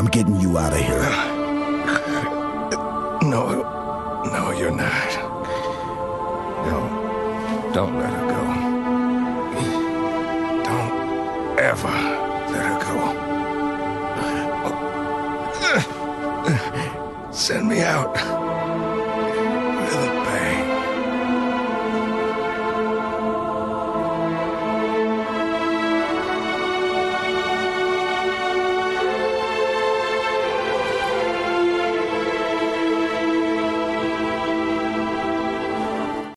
I'm getting you out of here. No, you're not. No, don't let her go. Don't ever let her go. Send me out.